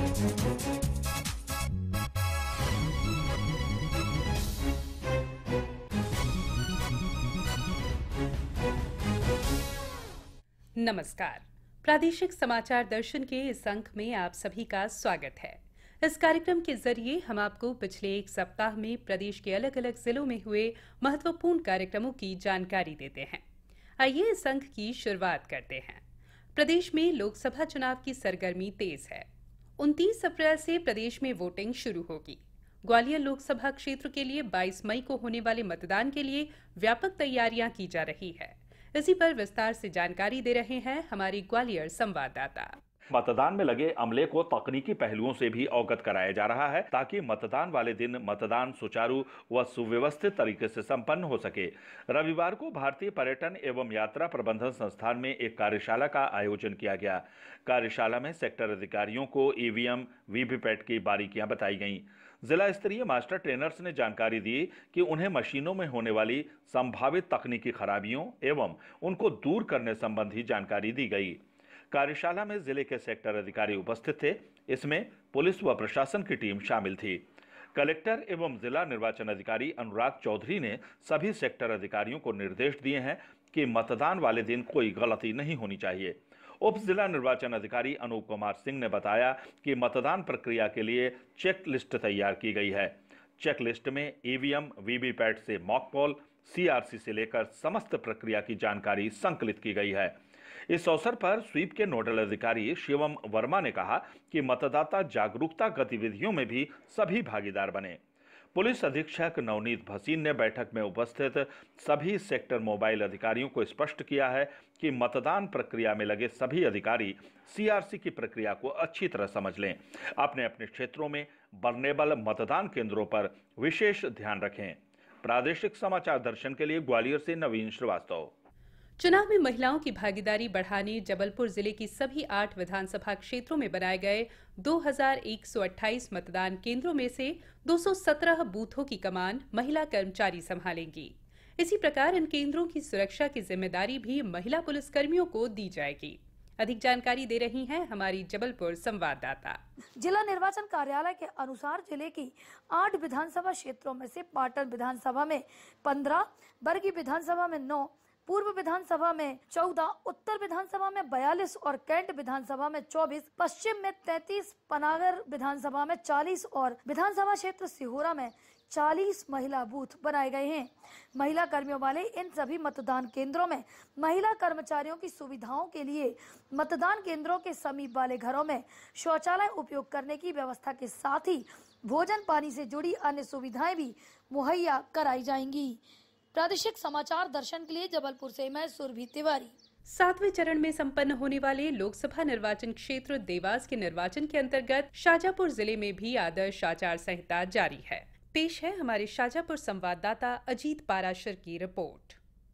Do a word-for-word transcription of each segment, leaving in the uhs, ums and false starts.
नमस्कार। प्रादेशिक समाचार दर्शन के इस अंक में आप सभी का स्वागत है। इस कार्यक्रम के जरिए हम आपको पिछले एक सप्ताह में प्रदेश के अलग अलग जिलों में हुए महत्वपूर्ण कार्यक्रमों की जानकारी देते हैं। आइए इस अंक की शुरुआत करते हैं। प्रदेश में लोकसभा चुनाव की सरगर्मी तेज है। उनतीस अप्रैल से प्रदेश में वोटिंग शुरू होगी। ग्वालियर लोकसभा क्षेत्र के लिए बाईस मई को होने वाले मतदान के लिए व्यापक तैयारियां की जा रही है। इसी पर विस्तार से जानकारी दे रहे हैं हमारी ग्वालियर संवाददाता। मतदान में लगे अमले को तकनीकी पहलुओं से भी अवगत कराया जा रहा है ताकि मतदान वाले दिन मतदान सुचारू व सुव्यवस्थित तरीके से संपन्न हो सके। रविवार को भारतीय पर्यटन एवं यात्रा प्रबंधन संस्थान में एक कार्यशाला का आयोजन किया गया। कार्यशाला में सेक्टर अधिकारियों को ईवीएम वीवीपैट की बारीकियां बताई गईं। जिला स्तरीय मास्टर ट्रेनर्स ने जानकारी दी कि उन्हें मशीनों में होने वाली संभावित तकनीकी खराबियों एवं उनको दूर करने संबंधी जानकारी दी गई। कार्यशाला में जिले के सेक्टर अधिकारी उपस्थित थे। इसमें पुलिस व प्रशासन की टीम शामिल थी। कलेक्टर एवं जिला निर्वाचन अधिकारी अनुराग चौधरी ने सभी सेक्टर अधिकारियों को निर्देश दिए हैं कि मतदान वाले दिन कोई गलती नहीं होनी चाहिए। उप जिला निर्वाचन अधिकारी अनूप कुमार सिंह ने बताया कि मतदान प्रक्रिया के लिए चेक लिस्ट तैयार की गई है। चेक लिस्ट में ईवीएम वीवीपैट से मॉक पोल सीआरसी से लेकर समस्त प्रक्रिया की जानकारी संकलित की गई है। इस अवसर पर स्वीप के नोडल अधिकारी शिवम वर्मा ने कहा कि मतदाता जागरूकता गतिविधियों में भी सभी भागीदार बने। पुलिस अधीक्षक नवनीत भसीन ने बैठक में उपस्थित सभी सेक्टर मोबाइल अधिकारियों को स्पष्ट किया है कि मतदान प्रक्रिया में लगे सभी अधिकारी सीआरसी की प्रक्रिया को अच्छी तरह समझ लें। अपने अपने क्षेत्रों में बर्नेबल मतदान केंद्रों पर विशेष ध्यान रखें। प्रादेशिक समाचार दर्शन के लिए ग्वालियर से नवीन श्रीवास्तव। चुनाव में महिलाओं की भागीदारी बढ़ाने जबलपुर जिले की सभी आठ विधानसभा क्षेत्रों में बनाए गए दो हज़ार एक सौ अट्ठाईस मतदान केंद्रों में से दो सौ सत्रह बूथों की कमान महिला कर्मचारी संभालेंगी। इसी प्रकार इन केंद्रों की सुरक्षा की जिम्मेदारी भी महिला पुलिसकर्मियों को दी जाएगी। अधिक जानकारी दे रही हैं हमारी जबलपुर संवाददाता। जिला निर्वाचन कार्यालय के अनुसार जिले की आठ विधानसभा क्षेत्रों में से पाटन विधानसभा में पंद्रह, बरगी विधानसभा में नौ, पूर्व विधानसभा में चौदह, उत्तर विधानसभा में बयालीस और कैंट विधानसभा में चौबीस, पश्चिम में तैंतीस, पनागर विधानसभा में चालीस और विधानसभा क्षेत्र सिहोरा में चालीस महिला बूथ बनाए गए हैं। महिला कर्मियों वाले इन सभी मतदान केंद्रों में महिला कर्मचारियों की सुविधाओं के लिए मतदान केंद्रों के समीप वाले घरों में शौचालय उपयोग करने की व्यवस्था के साथ ही भोजन पानी से जुड़ी अन्य सुविधाएं भी मुहैया कराई जाएंगी। प्रादेशिक समाचार दर्शन के लिए जबलपुर से मैं सुरभि तिवारी। सातवें चरण में संपन्न होने वाले लोकसभा निर्वाचन क्षेत्र देवास के निर्वाचन के अंतर्गत शाजापुर जिले में भी आदर्श आचार संहिता जारी है। पेश है हमारे शाजापुर संवाददाता अजीत पाराशर की रिपोर्ट।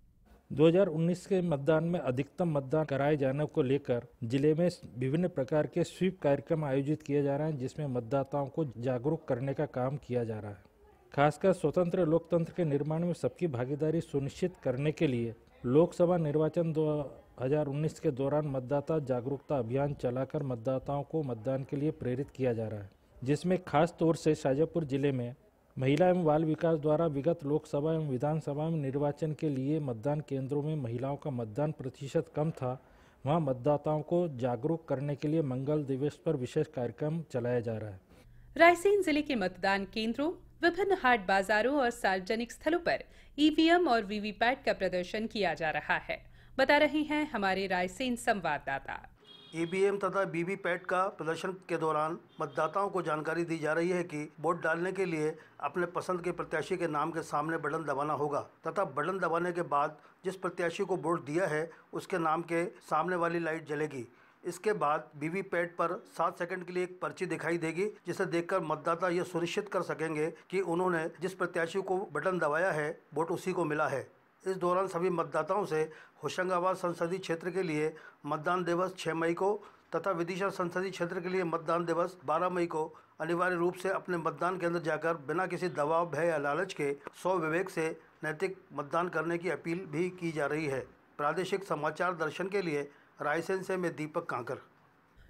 दो हज़ार उन्नीस के मतदान में अधिकतम मतदान कराए जाने को लेकर जिले में विभिन्न प्रकार के स्वीप कार्यक्रम आयोजित किए जा रहे हैं, जिसमें मतदाताओं को जागरूक करने का काम किया जा रहा है। खासकर स्वतंत्र लोकतंत्र के निर्माण में सबकी भागीदारी सुनिश्चित करने के लिए लोकसभा निर्वाचन दो हज़ार उन्नीस के दौरान मतदाता जागरूकता अभियान चलाकर मतदाताओं को मतदान के लिए प्रेरित किया जा रहा है, जिसमें खास तौर से शाजापुर जिले में महिला एवं बाल विकास द्वारा विगत लोकसभा एवं विधानसभा में निर्वाचन के लिए मतदान केंद्रों में महिलाओं का मतदान प्रतिशत कम था, वहां मतदाताओं को जागरूक करने के लिए मंगल दिवस पर विशेष कार्यक्रम चलाया जा रहा है। रायसेन जिले के मतदान केंद्रों, विभिन्न हाट बाजारों और सार्वजनिक स्थलों पर ईवीएम और वीवीपैट का प्रदर्शन किया जा रहा है, बता रहे हैं हमारे रायसेन संवाददाता। ईवीएम तथा वीवीपैट का प्रदर्शन के दौरान मतदाताओं को जानकारी दी जा रही है कि वोट डालने के लिए अपने पसंद के प्रत्याशी के नाम के सामने बटन दबाना होगा तथा बटन दबाने के बाद जिस प्रत्याशी को वोट दिया है उसके नाम के सामने वाली लाइट जलेगी। इसके बाद वीवीपैट पर सात सेकंड के लिए एक पर्ची दिखाई देगी, जिसे देखकर मतदाता ये सुनिश्चित कर सकेंगे कि उन्होंने जिस प्रत्याशी को बटन दबाया है वोट उसी को मिला है। इस दौरान सभी मतदाताओं से होशंगाबाद संसदीय क्षेत्र के लिए मतदान दिवस छह मई को तथा विदिशा संसदीय क्षेत्र के लिए मतदान दिवस बारह मई को अनिवार्य रूप से अपने मतदान केंद्र जाकर बिना किसी दबाव, भय या लालच के स्व विवेक से नैतिक मतदान करने की अपील भी की जा रही है। प्रादेशिक समाचार दर्शन के लिए रायसेन से मैं दीपक कांकर।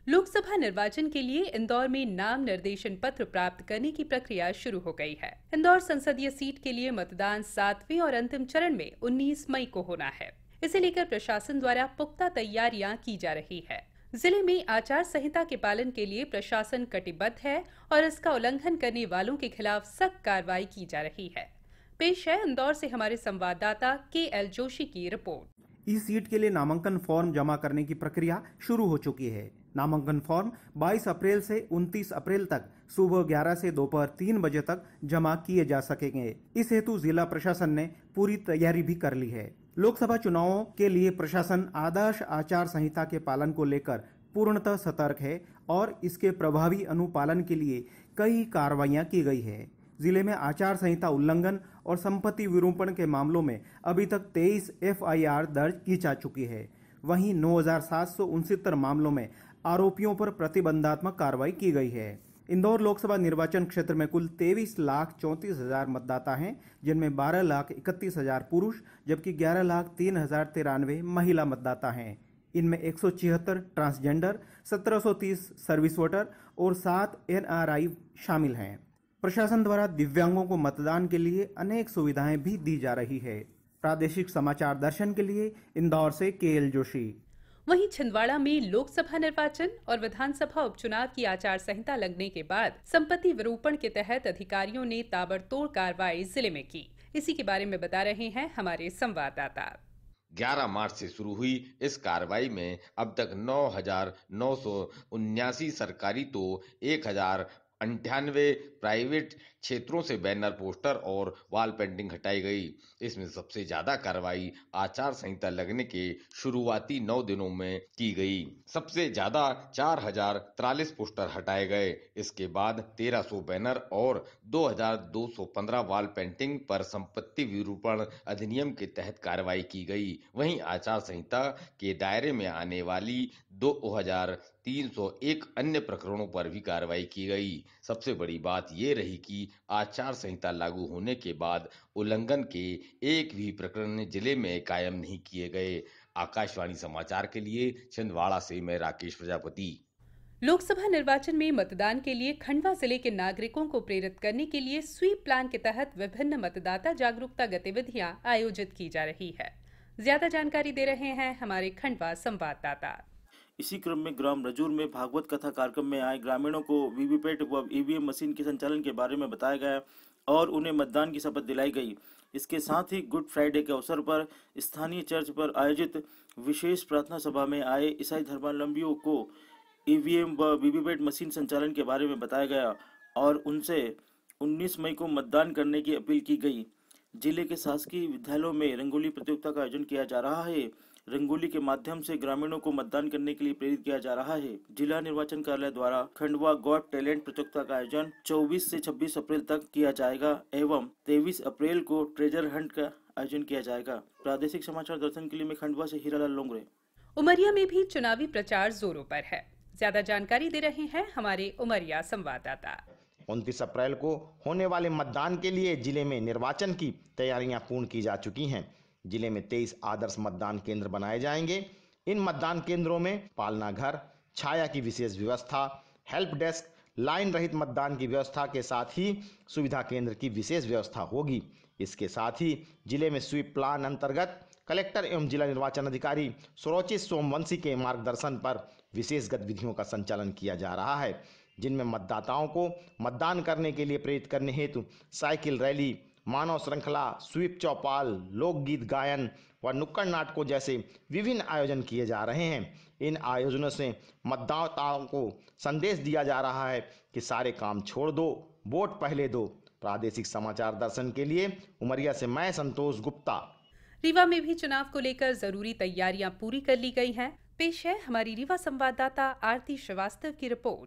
लोकसभा निर्वाचन के लिए इंदौर में नाम निर्देशन पत्र प्राप्त करने की प्रक्रिया शुरू हो गई है। इंदौर संसदीय सीट के लिए मतदान सातवें और अंतिम चरण में उन्नीस मई को होना है। इसे लेकर प्रशासन द्वारा पुख्ता तैयारियां की जा रही है। जिले में आचार संहिता के पालन के लिए प्रशासन कटिबद्ध है और इसका उल्लंघन करने वालों के खिलाफ सख्त कार्रवाई की जा रही है। पेश है इंदौर से हमारे संवाददाता के एल जोशी की रिपोर्ट। इस सीट के लिए नामांकन फॉर्म जमा करने की प्रक्रिया शुरू हो चुकी है। नामांकन फॉर्म बाईस अप्रैल से उनतीस अप्रैल तक सुबह ग्यारह से दोपहर तीन बजे तक जमा किए जा सकेंगे। इस हेतु जिला प्रशासन ने पूरी तैयारी भी कर ली है। लोकसभा चुनावों के लिए प्रशासन आदर्श आचार संहिता के पालन को लेकर पूर्णतः सतर्क है और इसके प्रभावी अनुपालन के लिए कई कार्रवाइयां की गई है। जिले में आचार संहिता उल्लंघन और संपत्ति विरूपण के मामलों में अभी तक तेईस एफ आई आर दर्ज की जा चुकी है। वहीं नौ हजार सात सौ उनसत्तर मामलों में आरोपियों पर प्रतिबंधात्मक कार्रवाई की गई है। इंदौर लोकसभा निर्वाचन क्षेत्र में कुल तेईस लाख चौंतीस हजार मतदाता हैं, जिनमें बारह लाख इकतीस हजार पुरुष जबकि ग्यारह लाख तीन हजार तिरानवे महिला मतदाता हैं। इनमें एक सौ छिहत्तर ट्रांसजेंडर, सत्रह सौ तीस सर्विस वोटर और सात एन आर आई शामिल हैं। प्रशासन द्वारा दिव्यांगों को मतदान के लिए अनेक सुविधाएं भी दी जा रही है। प्रादेशिक समाचार दर्शन के लिए इंदौर से के एल जोशी। वहीं छिंदवाड़ा में लोकसभा निर्वाचन और विधानसभा उपचुनाव की आचार संहिता लगने के बाद संपत्ति विरूपण के तहत अधिकारियों ने ताबड़तोड़ कार्रवाई जिले में की। इसी के बारे में बता रहे हैं हमारे संवाददाता। ग्यारह मार्च से शुरू हुई इस कार्रवाई में अब तक नौ हजार नौ सौ उन्यासी सरकारी तो एक हजार अंठानवे प्राइवेट क्षेत्रों से बैनर, पोस्टर और वॉल पेंटिंग हटाई गई। इसमें सबसे ज्यादा कार्रवाई आचार संहिता लगने के शुरुआती नौ दिनों में की गई। सबसे ज्यादा चार हजार तिरालीस पोस्टर हटाए गए। इसके बाद तेरह सौ बैनर और दो हजार दो सौ पंद्रह वॉल पेंटिंग पर संपत्ति विरूपण अधिनियम के तहत कार्रवाई की गई। वहीं आचार संहिता के दायरे में आने वाली दो हजार तीन सौ एक अन्य प्रकरणों पर भी कार्रवाई की गई। सबसे बड़ी बात ये रही कि आचार संहिता लागू होने के बाद उल्लंघन के एक भी प्रकरण जिले में कायम नहीं किए गए। आकाशवाणी समाचार के लिए छिंदवाड़ा से मैं राकेश प्रजापति। लोकसभा निर्वाचन में मतदान के लिए खंडवा जिले के नागरिकों को प्रेरित करने के लिए स्वीप प्लान के तहत विभिन्न मतदाता जागरूकता गतिविधियां आयोजित की जा रही है। ज्यादा जानकारी दे रहे हैं हमारे खंडवा संवाददाता। इसी क्रम में ग्राम रजूर में भागवत कथा कार्यक्रम में आए ग्रामीणों को वीवीपैट व ईवीएम मशीन के संचालन के बारे में बताया गया और उन्हें मतदान की शपथ दिलाई गई। इसके साथ ही गुड फ्राइडे के अवसर पर स्थानीय चर्च पर आयोजित विशेष प्रार्थना सभा में आए ईसाई धर्मावलंबियों को ईवीएम व वीवीपैट मशीन संचालन के बारे में बताया गया और उनसे उन्नीस मई को मतदान करने की अपील की गई। जिले के शासकीय विद्यालयों में रंगोली प्रतियोगिता का आयोजन किया जा रहा है। रंगोली के माध्यम से ग्रामीणों को मतदान करने के लिए प्रेरित किया जा रहा है। जिला निर्वाचन कार्यालय द्वारा खंडवा गॉट टैलेंट प्रतियोगिता का आयोजन चौबीस से छब्बीस अप्रैल तक किया जाएगा एवं तेईस अप्रैल को ट्रेजर हंट का आयोजन किया जाएगा। प्रादेशिक समाचार दर्शन के लिए मैं खंडवा से हीरालाल लोंगरे। उमरिया में भी चुनावी प्रचार जोरों पर है। ज्यादा जानकारी दे रहे हैं हमारे उमरिया संवाददाता। उनतीस अप्रैल को होने वाले मतदान के लिए जिले में निर्वाचन की तैयारियां पूर्ण की जा चुकी हैं। जिले में तेईस आदर्श मतदान केंद्र बनाए जाएंगे। इन मतदान केंद्रों में पालना घर, छाया की विशेष व्यवस्था, हेल्प डेस्क, लाइन रहित मतदान की व्यवस्था के साथ ही सुविधा केंद्र की विशेष व्यवस्था होगी। इसके साथ ही जिले में स्वीप प्लान अंतर्गत कलेक्टर एवं जिला निर्वाचन अधिकारी सुरोचित सोमवंशी के मार्गदर्शन पर विशेष गतिविधियों का संचालन किया जा रहा है, जिनमें मतदाताओं को मतदान करने के लिए प्रेरित करने हेतु साइकिल रैली, मानव श्रृंखला, स्वीप चौपाल, लोकगीत गायन व नुक्कड़ नाटकों जैसे विभिन्न आयोजन किए जा रहे हैं। इन आयोजनों से मतदाताओं को संदेश दिया जा रहा है कि सारे काम छोड़ दो, वोट पहले दो। प्रादेशिक समाचार दर्शन के लिए उमरिया से मैं संतोष गुप्ता। रीवा में भी चुनाव को लेकर जरूरी तैयारियां पूरी कर ली गई हैं। पेश है हमारी रीवा संवाददाता आरती श्रीवास्तव की रिपोर्ट।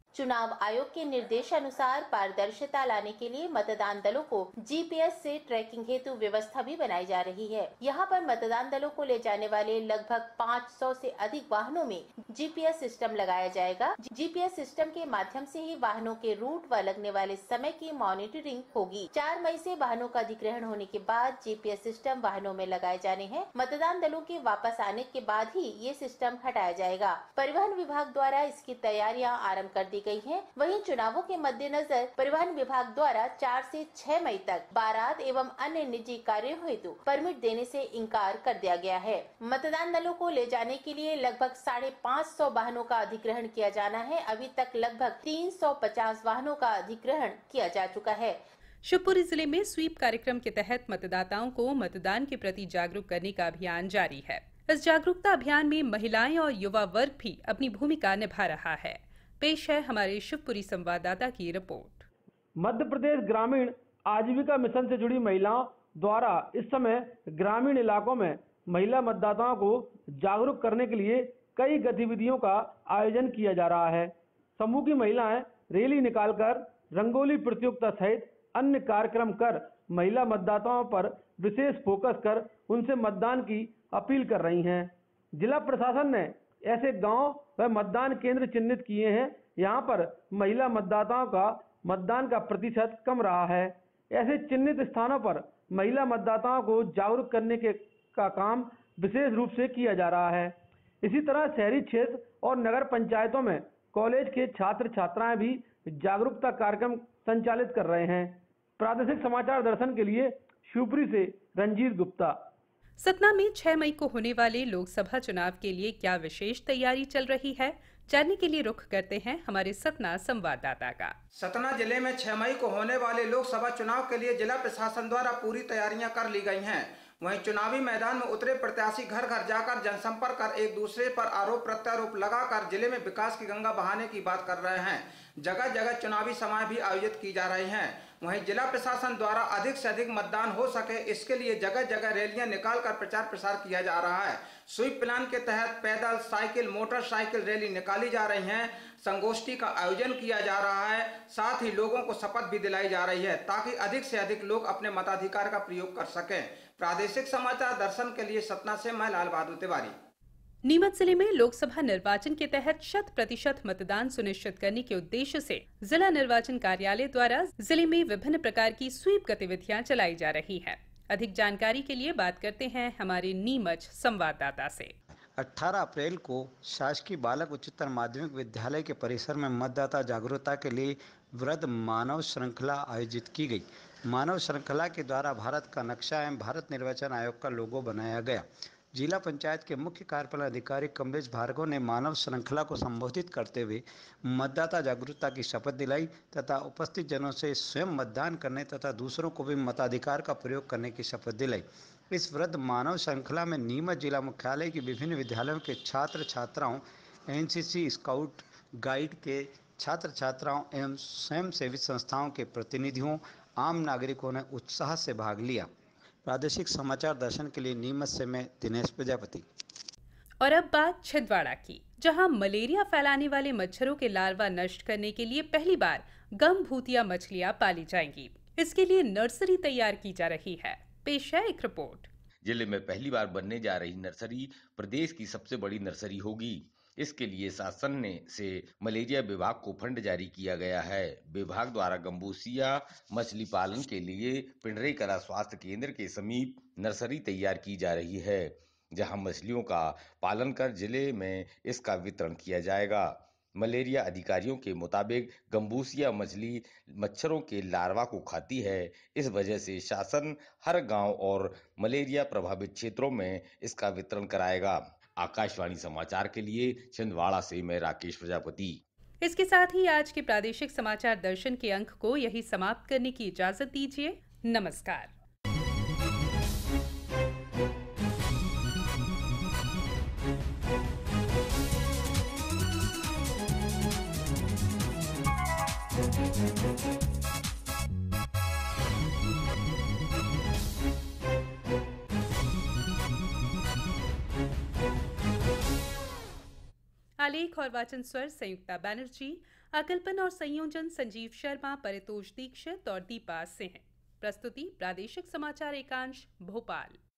चुनाव आयोग के निर्देशानुसार पारदर्शिता लाने के लिए मतदान दलों को जीपीएस से ट्रैकिंग हेतु व्यवस्था भी बनाई जा रही है। यहाँ पर मतदान दलों को ले जाने वाले लगभग पाँच सौ से अधिक वाहनों में जीपीएस सिस्टम लगाया जाएगा। जीपीएस सिस्टम के माध्यम से ही वाहनों के रूट व लगने वाले समय की मॉनिटरिंग होगी। चार मई से वाहनों का अधिग्रहण होने के बाद जीपीएस सिस्टम वाहनों में लगाए जाने हैं। मतदान दलों के वापस आने के बाद ही ये सिस्टम हटाया जाएगा। परिवहन विभाग द्वारा इसकी तैयारियां आरंभ कर दी गई हैं। वहीं चुनावों के मद्देनजर परिवहन विभाग द्वारा चार से छह मई तक बारात एवं अन्य निजी कार्यों हेतु परमिट देने से इनकार कर दिया गया है। मतदान दलों को ले जाने के लिए लगभग साढ़े पाँच सौ वाहनों का अधिग्रहण किया जाना है। अभी तक लगभग तीन सौ पचास वाहनों का अधिग्रहण किया जा चुका है। शिवपुरी जिले में स्वीप कार्यक्रम के तहत मतदाताओं को मतदान के प्रति जागरूक करने का अभियान जारी है। इस जागरूकता अभियान में महिलाएं और युवा वर्ग भी अपनी भूमिका निभा रहा है। पेश है हमारे शिवपुरी संवाददाता की रिपोर्ट। मध्य प्रदेश ग्रामीण आजीविका मिशन से जुड़ी महिलाओं द्वारा इस समय ग्रामीण इलाकों में महिला मतदाताओं को जागरूक करने के लिए कई गतिविधियों का आयोजन किया जा रहा है। समूह की महिलाएं रैली निकालकर रंगोली प्रतियोगिता सहित अन्य कार्यक्रम कर महिला मतदाताओं पर विशेष फोकस कर उनसे मतदान की अपील कर रही हैं। जिला प्रशासन ने ऐसे गांव व मतदान केंद्र चिन्हित किए हैं, यहां पर महिला मतदाताओं का मतदान का प्रतिशत कम रहा है। ऐसे चिन्हित स्थानों पर महिला मतदाताओं को जागरूक करने के का काम विशेष रूप से किया जा रहा है। इसी तरह शहरी क्षेत्र और नगर पंचायतों में कॉलेज के छात्र छात्राएं भी जागरूकता कार्यक्रम संचालित कर रहे हैं। प्रादेशिक समाचार दर्शन के लिए शिवपुरी से रंजीत गुप्ता। सतना में छह मई को होने वाले लोकसभा चुनाव के लिए क्या विशेष तैयारी चल रही है, जानने के लिए रुख करते हैं हमारे सतना संवाददाता का। सतना जिले में छह मई को होने वाले लोकसभा चुनाव के लिए जिला प्रशासन द्वारा पूरी तैयारियां कर ली गई हैं। वहीं चुनावी मैदान में उतरे प्रत्याशी घर घर जाकर जनसंपर्क कर एक दूसरे पर आरोप प्रत्यारोप लगाकर जिले में विकास की गंगा बहाने की बात कर रहे हैं। जगह जगह चुनावी सभाएं भी आयोजित की जा रही हैं। वहीं जिला प्रशासन द्वारा अधिक से अधिक मतदान हो सके, इसके लिए जगह जगह रैलियां निकालकर प्रचार प्रसार किया जा रहा है। स्वीप प्लान के तहत पैदल, साइकिल, मोटरसाइकिल रैली निकाली जा रही हैं। संगोष्ठी का आयोजन किया जा रहा है। साथ ही लोगों को शपथ भी दिलाई जा रही है ताकि अधिक से अधिक लोग अपने मताधिकार का प्रयोग कर सकें। प्रादेशिक समाचार दर्शन के लिए सतना से मैं लाल बहादुर तिवारी। नीमच जिले में लोकसभा निर्वाचन के तहत शत प्रतिशत मतदान सुनिश्चित करने के उद्देश्य से जिला निर्वाचन कार्यालय द्वारा जिले में विभिन्न प्रकार की स्वीप गतिविधियां चलाई जा रही हैं। अधिक जानकारी के लिए बात करते हैं हमारे नीमच संवाददाता से। अठारह अप्रैल को शासकीय बालक उच्चतर माध्यमिक विद्यालय के परिसर में मतदाता जागरूकता के लिए वृहद मानव श्रृंखला आयोजित की गई। मानव श्रृंखला के द्वारा भारत का नक्शा एवं भारत निर्वाचन आयोग का लोगो बनाया गया। जिला पंचायत के मुख्य कार्यपालन अधिकारी कमलेश भार्गव ने मानव श्रृंखला को संबोधित करते हुए मतदाता जागरूकता की शपथ दिलाई तथा उपस्थित जनों से स्वयं मतदान करने तथा दूसरों को भी मताधिकार का प्रयोग करने की शपथ दिलाई। इस वृहद मानव श्रृंखला में नीमच जिला मुख्यालय की विभिन्न विद्यालयों के छात्र छात्राओं, एनसीसी, स्काउट गाइड के छात्र छात्राओं एवं स्वयंसेवी संस्थाओं के प्रतिनिधियों, आम नागरिकों ने उत्साह से भाग लिया। प्रादेशिक समाचार दर्शन के लिए नीमच से मैं दिनेश प्रजापति। और अब बात छिंदवाड़ा की, जहां मलेरिया फैलाने वाले मच्छरों के लार्वा नष्ट करने के लिए पहली बार गम भूतिया मछलियां पाली जाएंगी। इसके लिए नर्सरी तैयार की जा रही है। पेश है एक रिपोर्ट। जिले में पहली बार बनने जा रही नर्सरी प्रदेश की सबसे बड़ी नर्सरी होगी। इसके लिए शासन ने से मलेरिया विभाग को फंड जारी किया गया है। विभाग द्वारा गंबूसिया मछली पालन के लिए पिंडरे कला स्वास्थ्य केंद्र के समीप नर्सरी तैयार की जा रही है, जहां मछलियों का पालन कर जिले में इसका वितरण किया जाएगा। मलेरिया अधिकारियों के मुताबिक गंबूसिया मछली मच्छरों के लार्वा को खाती है। इस वजह से शासन हर गांव और मलेरिया प्रभावित क्षेत्रों में इसका वितरण कराएगा। आकाशवाणी समाचार के लिए छिंदवाड़ा से मैं राकेश प्रजापति। इसके साथ ही आज के प्रादेशिक समाचार दर्शन के अंक को यही समाप्त करने की इजाजत दीजिए। नमस्कार। आलेख आलेख और वाचन स्वर संयुक्ता बैनर्जी, अकल्पन और संयोजन संजीव शर्मा, परितोष दीक्षित और दीपा सिंह। प्रस्तुति प्रादेशिक समाचार एकांश भोपाल।